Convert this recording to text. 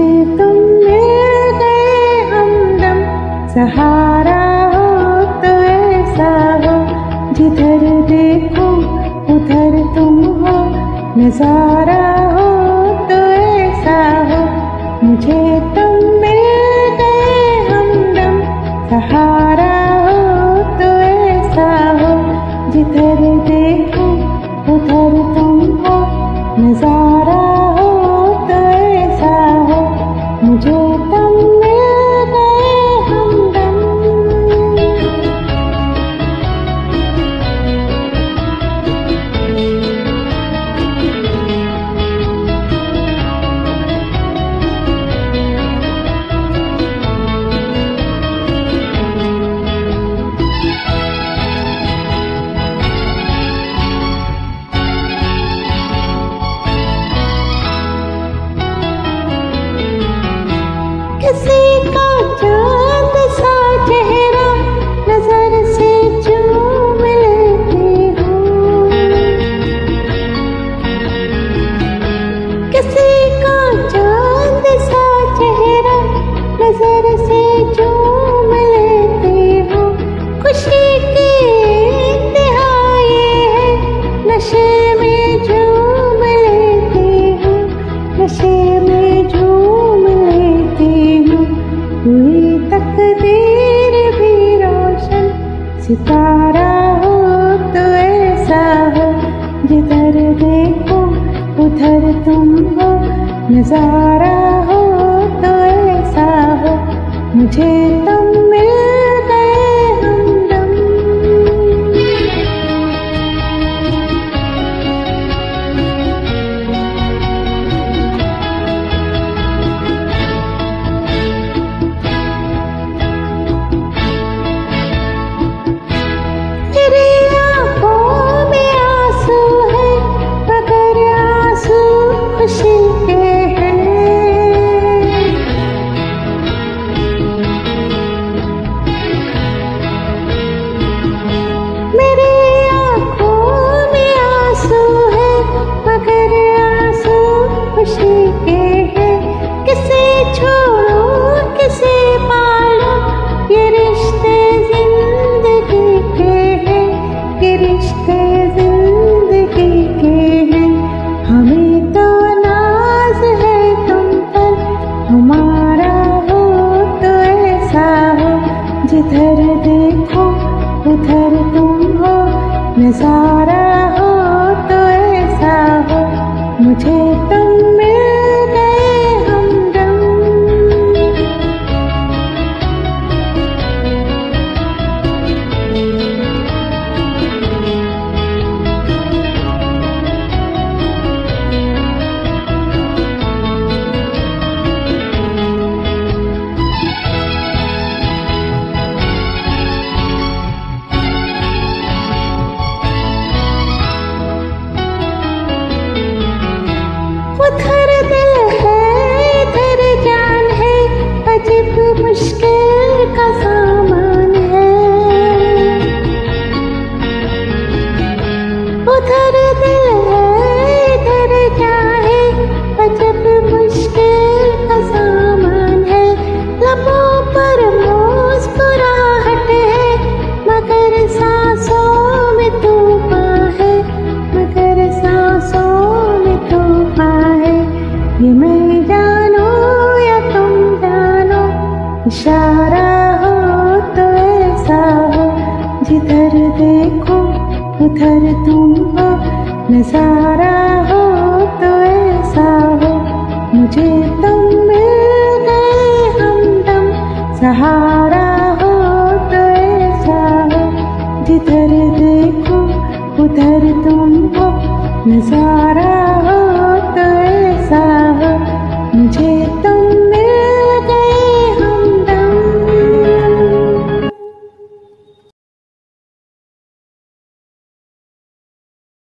मुझे तुम मिल गए हमदम, सहारा हो तो ऐसा हो, जिधर देखो उधर तुम हो, नजारा हो तो ऐसा हो। मुझे तुम मिल गए हमदम, सहारा हो तो ऐसा हो, जिधर देखो उधर तुम हो, नजारा हो तो ऐसा हो। मुझे तुम मिल गए हमदम। किसी का चांद सा चेहरा नजर से चूम लेती हूँ, किसी का चांद सा चेहरा नजर से चूम लेती हूँ। खुशी की इंतहा ये है, नशे में झूम लेती हूँ, नशे में झूम लेती हूँ। हुई तकदीर भी रोशन, सितारा हो तो ऐसा हो, जिधर देखो उधर तुम हो, नजारा हो तो ऐसा हो। मुझे तुम मिल गए हमदम। खुशी के हैं, मेरी आँखों में आंसू है, मगर आंसू खुशी के हैं। किसे छोड़ो किसे पालो, ये रिश्ते जिंदगी के हैं, ये रिश्ते जिंदगी के हैं। हमें तो हमारा हो तो ऐसा हो, जिधर देखो उधर तुम हो, नजारा हो तो ऐसा हो। मुझे तुम मिल गए हमदम। उधर दिल है इधर जान है, अजीब मुश्किल का सामान है। उधर दिल है इधर जान है, अजीब मुश्किल का सामान है। लबों पर मुस्कुराहट है, मगर सांसों में तूफान है, मगर सांसों में तूफान है। ये मैं जानू या तुम जानो, इशारा हो तो ऐसा हो, जिधर देखो उधर तुम हो, नजारा हो तो ऐसा हो। मुझे तुम मिल गए हमदम, सहारा हो तो ऐसा हो, जिधर देखो उधर तुम हो, नजारा हो